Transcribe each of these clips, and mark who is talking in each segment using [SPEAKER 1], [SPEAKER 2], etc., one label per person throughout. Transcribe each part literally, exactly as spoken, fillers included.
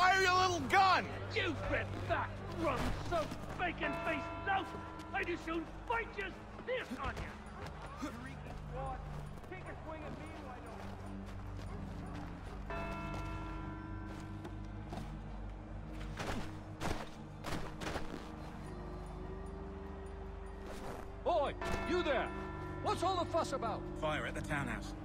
[SPEAKER 1] Fire your little gun!
[SPEAKER 2] You bit fat, rum-soaked, bacon-faced lout! I'd as soon fight just this on you! Freaky squad, take a swing at me, why don't
[SPEAKER 3] Oi, you there! What's all the fuss about?
[SPEAKER 4] Fire at the townhouse.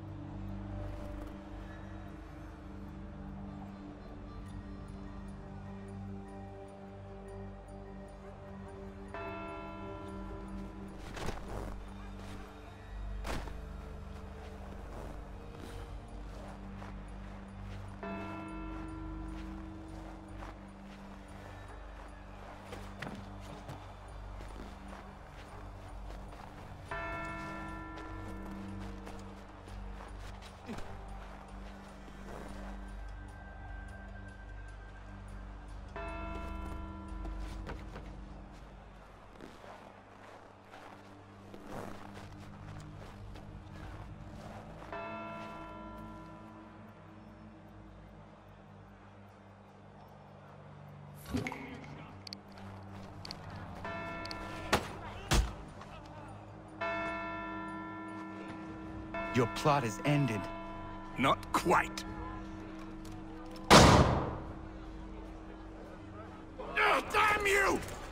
[SPEAKER 1] Your plot is ended.
[SPEAKER 4] Not quite. Oh, damn you!